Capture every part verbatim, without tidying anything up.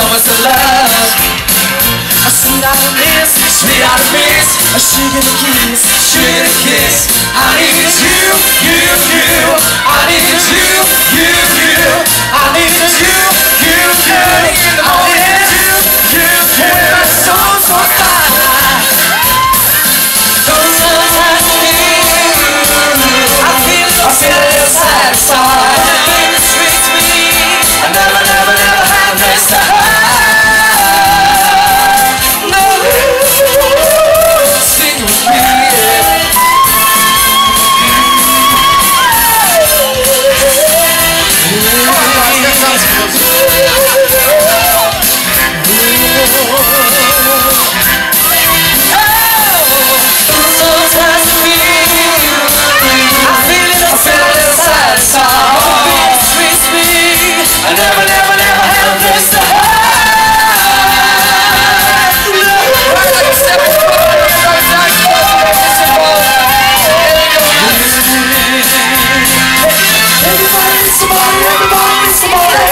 much to love. A sweet out of miss, sweet out of miss. A sugar and a kiss, sugar and a kiss. I need you, you, you. I need you, you, you. I need you, you, you. I need you, you, you. When my soul's so fine, those times I feel, I feel, I feel satisfied. It treats me, I never, never, never have this time. I never, never, never have this time. Everybody needs somebody, everybody needs somebody.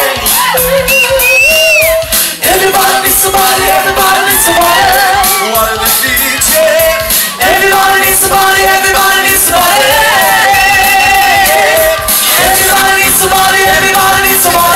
Everybody needs somebody, everybody needs somebody. What are the D J? Everybody needs somebody, everybody needs somebody. Everybody needs somebody, everybody needs somebody.